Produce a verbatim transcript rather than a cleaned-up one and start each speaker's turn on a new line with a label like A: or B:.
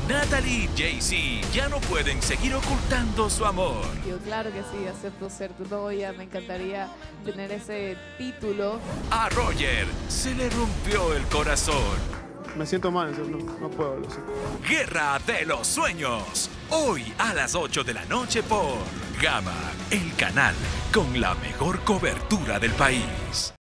A: Natalie y Jay-Z ya no pueden seguir ocultando su amor.
B: Yo, claro que sí, acepto ser tu novia, me encantaría tener ese título.
A: A Roger se le rompió el corazón.
C: Me siento mal, no, no puedo. Lo sé.
A: Guerra de los Sueños. Hoy a las ocho de la noche por Gama, el canal con la mejor cobertura del país.